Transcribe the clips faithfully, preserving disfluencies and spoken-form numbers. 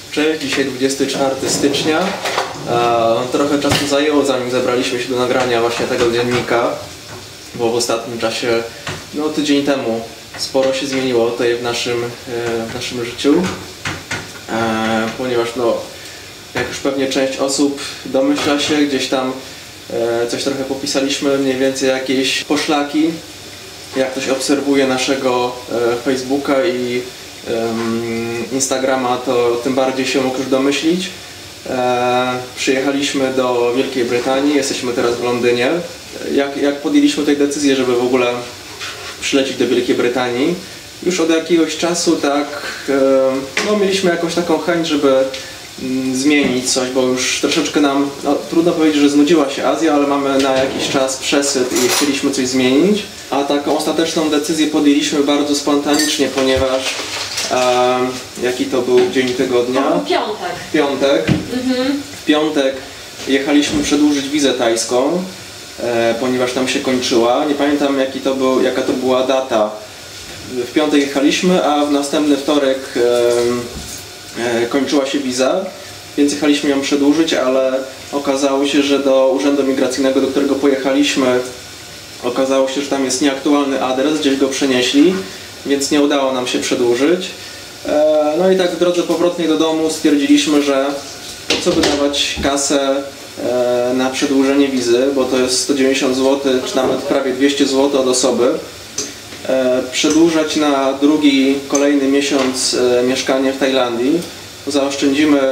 Cześć, dzisiaj dwudziestego czwartego stycznia. E, trochę czasu zajęło, zanim zebraliśmy się do nagrania właśnie tego dziennika, bo w ostatnim czasie, no tydzień temu, sporo się zmieniło tutaj w naszym, e, w naszym życiu, e, ponieważ no, jak już pewnie część osób domyśla się, gdzieś tam e, coś trochę popisaliśmy, mniej więcej jakieś poszlaki. Jak ktoś obserwuje naszego e, Facebooka i Instagrama, to tym bardziej się mógł już domyślić. E, przyjechaliśmy do Wielkiej Brytanii, jesteśmy teraz w Londynie. Jak, jak podjęliśmy tę decyzję, żeby w ogóle przylecieć do Wielkiej Brytanii, już od jakiegoś czasu tak, e, no mieliśmy jakąś taką chęć, żeby mm, zmienić coś, bo już troszeczkę nam, no, trudno powiedzieć, że znudziła się Azja, ale mamy na jakiś czas przesyt i chcieliśmy coś zmienić. A taką ostateczną decyzję podjęliśmy bardzo spontanicznie, ponieważ e, jaki to był dzień tygodnia? To był piątek. Piątek. Mhm. W piątek jechaliśmy przedłużyć wizę tajską, e, ponieważ tam się kończyła. Nie pamiętam jaki to był, jaka to była data. W piątek jechaliśmy, a w następny wtorek e, e, kończyła się wiza, więc jechaliśmy ją przedłużyć, ale okazało się, że do urzędu migracyjnego, do którego pojechaliśmy, okazało się, że tam jest nieaktualny adres, gdzieś go przenieśli, więc nie udało nam się przedłużyć. No i tak w drodze powrotnej do domu stwierdziliśmy, że po co wydawać kasę na przedłużenie wizy, bo to jest sto dziewięćdziesiąt złotych, czy nawet prawie dwieście złotych od osoby. Przedłużać na drugi, kolejny miesiąc mieszkanie w Tajlandii. Zaoszczędzimy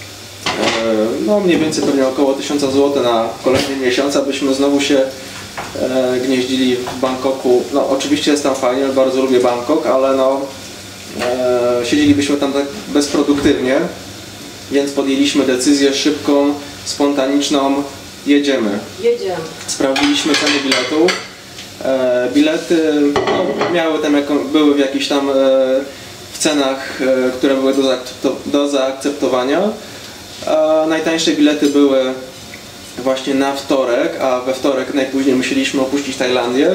no mniej więcej pewnie około tysiąc złotych na kolejny miesiąc, abyśmy znowu się E, gnieździli w Bangkoku. No oczywiście jest tam fajnie, bardzo lubię Bangkok, ale no e, siedzielibyśmy tam tak bezproduktywnie, więc podjęliśmy decyzję szybką, spontaniczną, jedziemy. Jedziemy. Sprawdziliśmy ceny biletów. E, bilety no, miały tam jako, były w jakichś tam e, w cenach, e, które były do, zaakcepto, do zaakceptowania. E, najtańsze bilety były właśnie na wtorek, a we wtorek najpóźniej musieliśmy opuścić Tajlandię.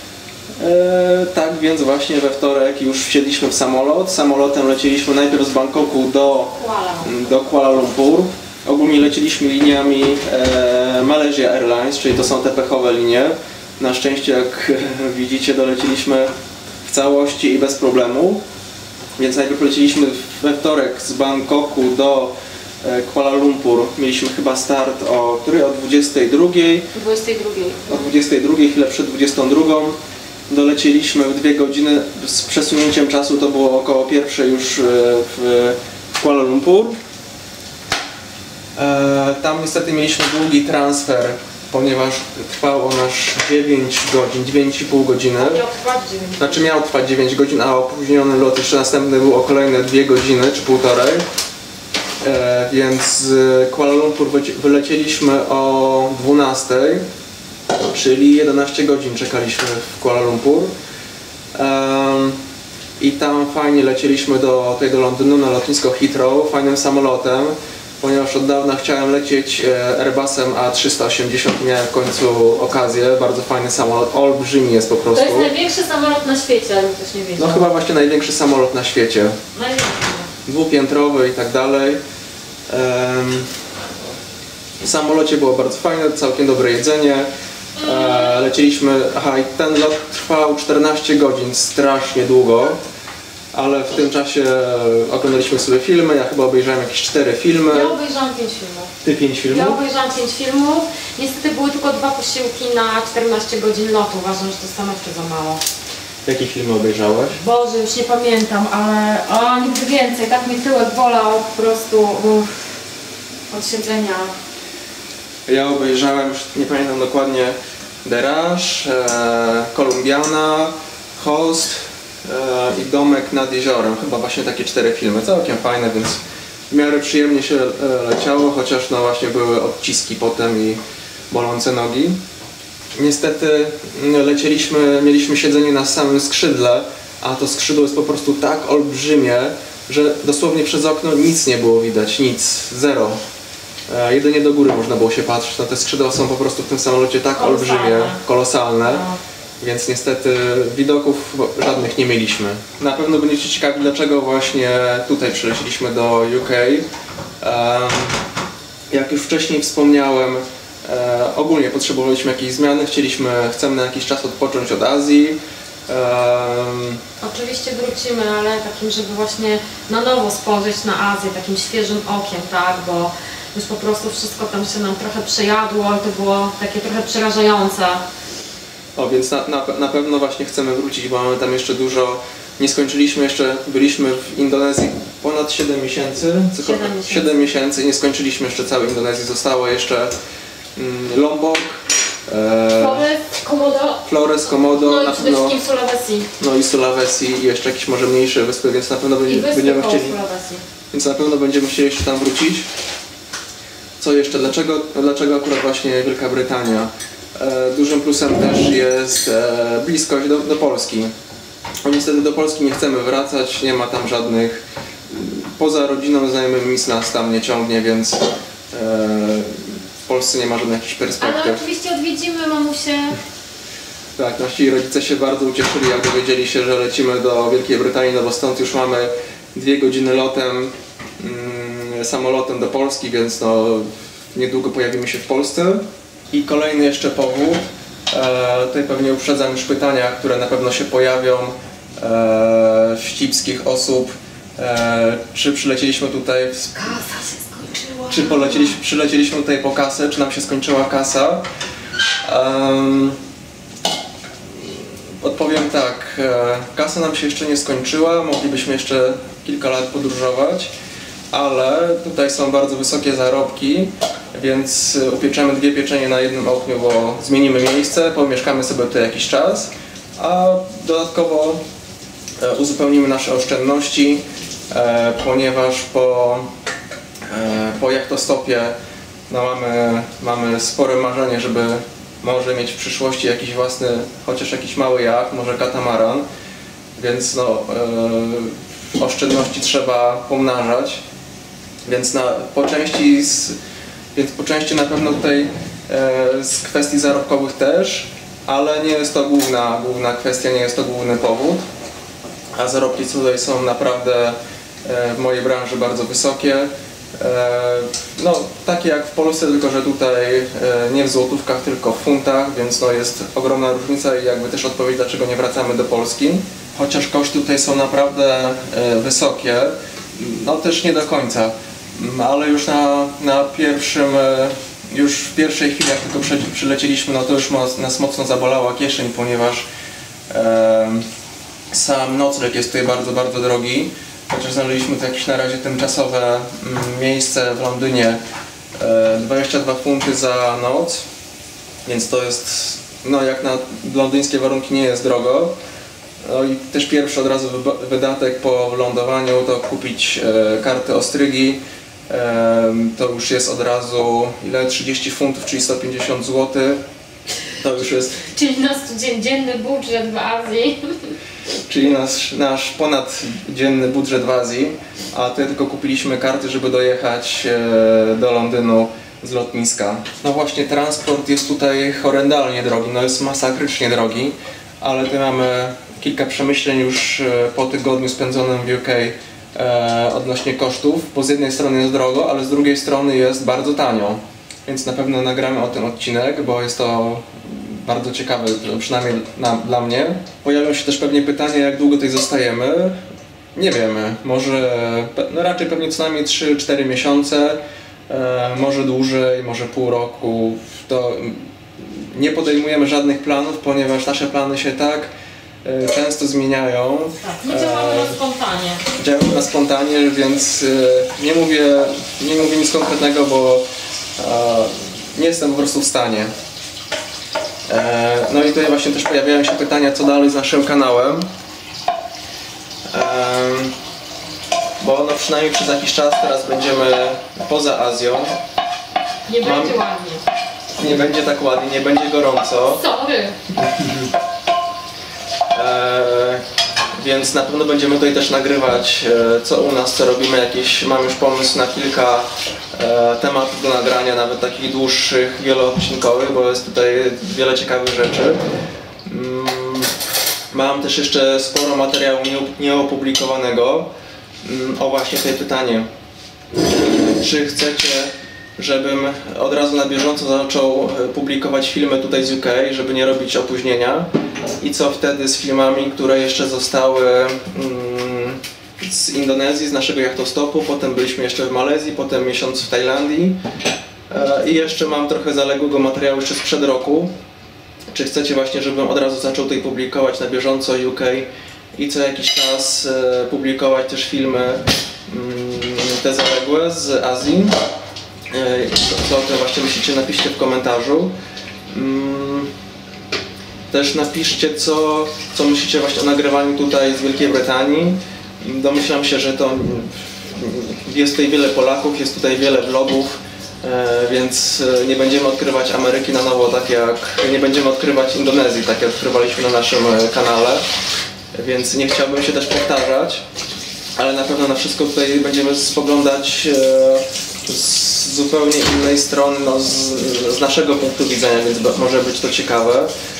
E, tak więc właśnie we wtorek już wsiedliśmy w samolot. Samolotem lecieliśmy najpierw z Bangkoku do Kuala, do Kuala Lumpur. Ogólnie lecieliśmy liniami e, Malaysia Airlines, czyli to są te pechowe linie. Na szczęście, jak widzicie, doleciliśmy w całości i bez problemu. Więc najpierw lecieliśmy we wtorek z Bangkoku do Kuala Lumpur. Mieliśmy chyba start o, który? O dwudziestej drugiej. dwudziestej drugiej. O dwudziestej drugiej, chwilę przed dwudziestą drugą. Dolecieliśmy w dwie godziny. Z przesunięciem czasu to było około pierwszej już w Kuala Lumpur. E, tam niestety mieliśmy długi transfer, ponieważ trwał on aż dziewięć godzin, dziewięć i pół godziny. Miał trwać dziewięć. Znaczy miał trwać dziewięć godzin, a opóźniony lot jeszcze następny był o kolejne dwie godziny czy półtorej. E, więc z Kuala Lumpur wylecieliśmy o dwunastej, czyli jedenaście godzin czekaliśmy w Kuala Lumpur. E, I tam fajnie lecieliśmy do, tutaj do Londynu na lotnisko Heathrow fajnym samolotem, ponieważ od dawna chciałem lecieć Airbusem A trzysta osiemdziesiąt, miałem w końcu okazję. Bardzo fajny samolot, olbrzymi jest po prostu. To jest największy samolot na świecie, ale ktoś nie wiedział. No chyba właśnie największy samolot na świecie. Największy. Dwupiętrowy i tak dalej. W samolocie było bardzo fajne, całkiem dobre jedzenie. E, lecieliśmy, aha, i ten lot trwał czternaście godzin, strasznie długo, ale w tym czasie oglądaliśmy sobie filmy, ja chyba obejrzałem jakieś cztery filmy. Ja obejrzałam pięć filmów. Ty pięć filmów? Ja obejrzałam pięć filmów. Niestety były tylko dwa posiłki na czternaście godzin lotu. Uważam, że to stanowczo za mało. Jakie filmy obejrzałeś? Boże, już nie pamiętam, ale o, nigdy więcej. Tak mi tyłek bolał po prostu uff, od siedzenia. Ja obejrzałem, już nie pamiętam dokładnie, The Rush, e, Columbiana, Host e, i Domek nad jeziorem. Chyba właśnie takie cztery filmy, całkiem fajne, więc w miarę przyjemnie się e, leciało, chociaż no właśnie były odciski potem i bolące nogi. Niestety lecieliśmy, mieliśmy siedzenie na samym skrzydle, a to skrzydło jest po prostu tak olbrzymie, że dosłownie przez okno nic nie było widać, nic, zero. E, jedynie do góry można było się patrzeć, no te skrzydła są po prostu w tym samolocie tak Kolosalne. olbrzymie, kolosalne. więc niestety widoków żadnych nie mieliśmy. Na pewno będziecie ciekawi, dlaczego właśnie tutaj przyleciliśmy do U K. Jak już wcześniej wspomniałem, ogólnie potrzebowaliśmy jakiejś zmiany, chcieliśmy, chcemy na jakiś czas odpocząć od Azji. Um, Oczywiście wrócimy, ale takim, żeby właśnie na nowo spojrzeć na Azję, takim świeżym okiem, tak, bo już po prostu wszystko tam się nam trochę przejadło i to było takie trochę przerażające. O, więc na, na, na pewno właśnie chcemy wrócić, bo mamy tam jeszcze dużo, nie skończyliśmy jeszcze, byliśmy w Indonezji ponad siedem miesięcy, siedem miesięcy. siedem miesięcy i nie skończyliśmy jeszcze całej Indonezji, zostało jeszcze mm, Lombok, Flores, Komodo, Flores, Komodo, no i na przede pewno, wszystkim Sulawesi. no i Sulawesi i jeszcze jakieś może mniejsze wyspy, więc na pewno I będziemy, wyspy będziemy koło chcieli, Sulawesi. więc na pewno będziemy chcieli jeszcze tam wrócić. Co jeszcze? Dlaczego, dlaczego akurat właśnie Wielka Brytania? E, dużym plusem też jest e, bliskość do, do Polski. No, niestety do Polski nie chcemy wracać, nie ma tam żadnych, poza rodziną, znajomymi, nic nas tam nie ciągnie, więc e, w Polsce nie ma żadnych jakichś perspektyw. Ale oczywiście odwiedzimy mamusię. Tak, nasi rodzice się bardzo ucieszyli, jak dowiedzieli się, że lecimy do Wielkiej Brytanii, no bo stąd już mamy dwie godziny lotem, mm, samolotem do Polski, więc no, niedługo pojawimy się w Polsce. I kolejny jeszcze powód, e, tutaj pewnie uprzedzam już pytania, które na pewno się pojawią e, wścibskich osób. E, czy przylecieliśmy tutaj, w, Kasa się skończyła. czy polecieliśmy, przylecieliśmy tutaj po kasę, czy nam się skończyła kasa? Um, Odpowiem tak, kasa nam się jeszcze nie skończyła, moglibyśmy jeszcze kilka lat podróżować, ale tutaj są bardzo wysokie zarobki, więc upieczemy dwie pieczenie na jednym ogniu, bo zmienimy miejsce, pomieszkamy sobie tutaj jakiś czas, a dodatkowo uzupełnimy nasze oszczędności, ponieważ po, po jachtostopie no mamy, mamy spore marzenie, żeby może mieć w przyszłości jakiś własny, chociaż jakiś mały jacht, może katamaran, więc no, yy, oszczędności trzeba pomnażać, więc na, po części z, więc po części na pewno tutaj yy, z kwestii zarobkowych też, ale nie jest to główna, główna kwestia, nie jest to główny powód, a zarobki tutaj są naprawdę yy, w mojej branży bardzo wysokie. No, takie jak w Polsce, tylko że tutaj nie w złotówkach, tylko w funtach, więc no jest ogromna różnica i jakby też odpowiedź, dlaczego nie wracamy do Polski. Chociaż koszty tutaj są naprawdę wysokie, no też nie do końca, ale już na, na pierwszym, już w pierwszej chwili jak tylko przylecieliśmy, no to już nas mocno zabolała kieszeń, ponieważ e, sam nocleg jest tutaj bardzo, bardzo drogi. Chociaż znaleźliśmy tu jakieś na razie tymczasowe miejsce w Londynie, dwadzieścia dwa funty za noc, więc to jest, no jak na londyńskie warunki nie jest drogo. No i też pierwszy od razu wydatek po lądowaniu to kupić karty ostrygi, to już jest od razu ile? trzydzieści funtów, czyli sto pięćdziesiąt złotych. To już jest... Czyli nasz dzienny budżet w Azji. Czyli nasz, nasz ponaddzienny budżet w Azji, a tutaj tylko kupiliśmy karty, żeby dojechać do Londynu z lotniska. No właśnie, transport jest tutaj horrendalnie drogi, no jest masakrycznie drogi, ale tutaj mamy kilka przemyśleń już po tygodniu spędzonym w U K e, odnośnie kosztów, bo z jednej strony jest drogo, ale z drugiej strony jest bardzo tanio, więc na pewno nagramy o tym odcinek, bo jest to bardzo ciekawe, przynajmniej na, dla mnie. Pojawią się też pewnie pytania, jak długo tutaj zostajemy. Nie wiemy, może, no raczej pewnie co najmniej trzy cztery miesiące, e, może dłużej, może pół roku. To nie podejmujemy żadnych planów, ponieważ nasze plany się tak e, często zmieniają. Tak, my działamy na spontanie. Działamy na spontanie, więc e, nie mówię, nie mówię nic konkretnego, bo e, nie jestem po prostu w stanie. No i tutaj właśnie też pojawiają się pytania, co dalej z naszym kanałem, bo no przynajmniej przez jakiś czas teraz będziemy poza Azją. Nie będzie Mam... ładnie. Nie będzie tak ładnie, nie będzie gorąco. Sorry. E, więc na pewno będziemy tutaj też nagrywać, e, co u nas, co robimy, jakieś, mam już pomysł na kilka e, tematów do nagrania, nawet takich dłuższych, wieloodcinkowych, bo jest tutaj wiele ciekawych rzeczy. Mm, Mam też jeszcze sporo materiału nieopublikowanego. O właśnie tutaj pytanie. Czy chcecie, żebym od razu na bieżąco zaczął publikować filmy tutaj z U K, żeby nie robić opóźnienia? I co wtedy z filmami, które jeszcze zostały z Indonezji, z naszego jachtostopu, potem byliśmy jeszcze w Malezji, potem miesiąc w Tajlandii i jeszcze mam trochę zaległego materiału jeszcze sprzed roku. Czy chcecie właśnie, żebym od razu zaczął tutaj publikować na bieżąco U K i co jakiś czas publikować też filmy te zaległe z Azji? Co o tym właśnie myślicie, napiszcie w komentarzu. Też napiszcie, co, co myślicie właśnie o nagrywaniu tutaj z Wielkiej Brytanii. Domyślam się, że to jest tutaj wiele Polaków, jest tutaj wiele vlogów, więc nie będziemy odkrywać Ameryki na nowo, tak jak nie będziemy odkrywać Indonezji, tak jak odkrywaliśmy na naszym kanale, więc nie chciałbym się też powtarzać, ale na pewno na wszystko tutaj będziemy spoglądać z zupełnie innej strony, no z, z naszego punktu widzenia, więc może być to ciekawe.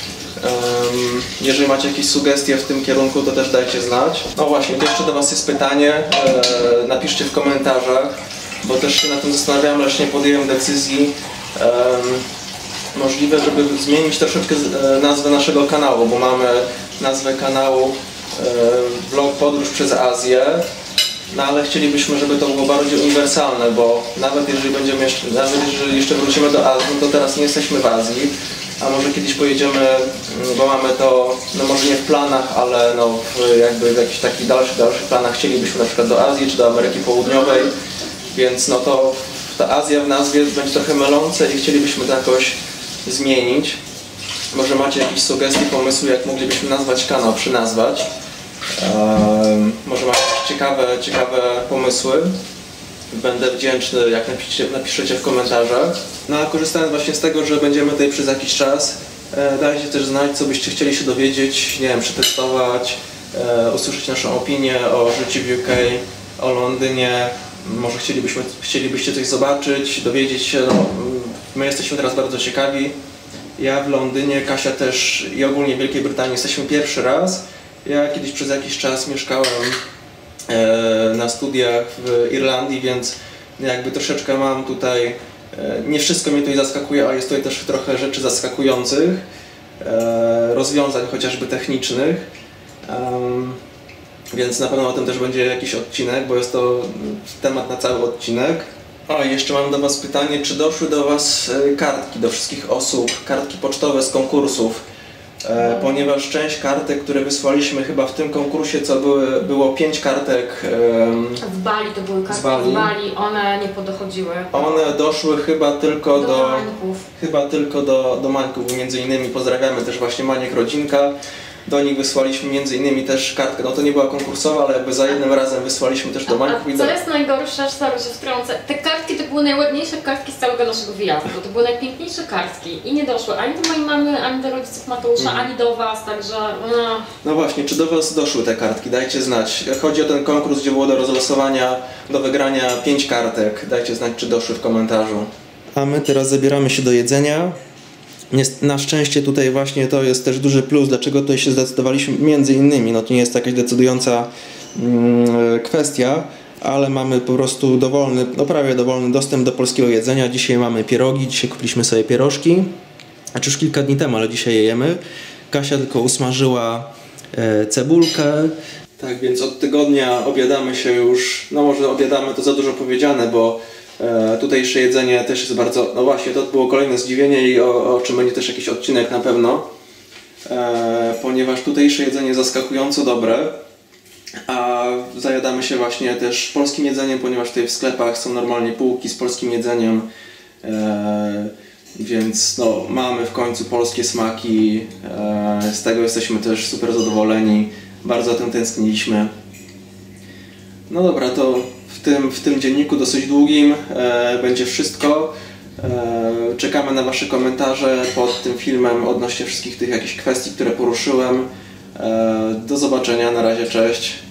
Um, jeżeli macie jakieś sugestie w tym kierunku, to też dajcie znać. No właśnie, to jeszcze do Was jest pytanie, e, napiszcie w komentarzach, bo też się na tym zastanawiałem, lecz nie podjąłem decyzji. Um, możliwe, żeby zmienić troszeczkę e, nazwę naszego kanału, bo mamy nazwę kanału e, Vlog Podróż przez Azję. No ale chcielibyśmy, żeby to było bardziej uniwersalne, bo nawet jeżeli będziemy jeszcze, nawet jeżeli jeszcze wrócimy do Azji, to teraz nie jesteśmy w Azji, a może kiedyś pojedziemy, bo mamy to, no może nie w planach, ale no w jakby w jakichś takich dalszych, dalszych planach chcielibyśmy na przykład do Azji czy do Ameryki Południowej, więc no to ta Azja w nazwie będzie trochę mylące i chcielibyśmy to jakoś zmienić. Może macie jakieś sugestie, pomysły, jak moglibyśmy nazwać kanał, przynazwać. Um, może macie jakieś ciekawe, ciekawe pomysły. Będę wdzięczny, jak napiszecie, napiszecie w komentarzach. No a korzystając właśnie z tego, że będziemy tutaj przez jakiś czas, e, dajcie też znać, co byście chcieli się dowiedzieć, nie wiem, przetestować, e, usłyszeć naszą opinię o życiu w U K, o Londynie. Może chcielibyśmy, chcielibyście coś zobaczyć, dowiedzieć się. No, my jesteśmy teraz bardzo ciekawi. Ja w Londynie, Kasia też i ogólnie w Wielkiej Brytanii jesteśmy pierwszy raz. Ja kiedyś przez jakiś czas mieszkałem e, na studiach w Irlandii, więc jakby troszeczkę mam tutaj, e, nie wszystko mnie tutaj zaskakuje, a jest tutaj też trochę rzeczy zaskakujących, e, rozwiązań chociażby technicznych, e, więc na pewno o tym też będzie jakiś odcinek, bo jest to temat na cały odcinek. O, jeszcze mam do Was pytanie, czy doszły do Was kartki, do wszystkich osób, kartki pocztowe z konkursów? E, ponieważ część kartek, które wysłaliśmy chyba w tym konkursie, co były, było pięć kartek e, w Bali, to były kartki z Bali. Bali, one nie podochodziły. One doszły chyba tylko do, do Mańków. Chyba tylko do, do Mańków, między innymi pozdrawiamy też właśnie Maniek Rodzinka. Do nich wysłaliśmy między innymi też kartkę, no to nie była konkursowa, ale jakby za jednym razem wysłaliśmy też do Mańków. A, a i co do... jest najgorsze, aż zaraz się wtrącę, te kartki to były najładniejsze kartki z całego naszego wyjazdu, to były najpiękniejsze kartki i nie doszły ani do mojej mamy, ani do rodziców Mateusza, mhm. ani do Was, także... No. no właśnie, czy do Was doszły te kartki? Dajcie znać. Chodzi o ten konkurs, gdzie było do rozlosowania, do wygrania pięć kartek. Dajcie znać, czy doszły w komentarzu. A my teraz zabieramy się do jedzenia. Na szczęście tutaj właśnie to jest też duży plus, dlaczego tutaj się zdecydowaliśmy między innymi, no to nie jest jakaś decydująca mm, kwestia, ale mamy po prostu dowolny, no prawie dowolny dostęp do polskiego jedzenia. Dzisiaj mamy pierogi, dzisiaj kupiliśmy sobie pierożki, znaczy już kilka dni temu, ale dzisiaj je jemy. Kasia tylko usmażyła e, cebulkę. Tak więc od tygodnia obiadamy się już, no może obiadamy to za dużo powiedziane, bo E, tutejsze jedzenie też jest bardzo, no właśnie, to było kolejne zdziwienie i o, o czym będzie też jakiś odcinek na pewno, e, ponieważ tutejsze jedzenie jest zaskakująco dobre, a zajadamy się właśnie też polskim jedzeniem, ponieważ tutaj w sklepach są normalnie półki z polskim jedzeniem, e, więc no, mamy w końcu polskie smaki, e, z tego jesteśmy też super zadowoleni, bardzo o tym tęskniliśmy. No dobra, to w tym, w tym dzienniku dosyć długim e, będzie wszystko. E, czekamy na Wasze komentarze pod tym filmem odnośnie wszystkich tych jakichś kwestii, które poruszyłem. E, do zobaczenia, na razie, cześć.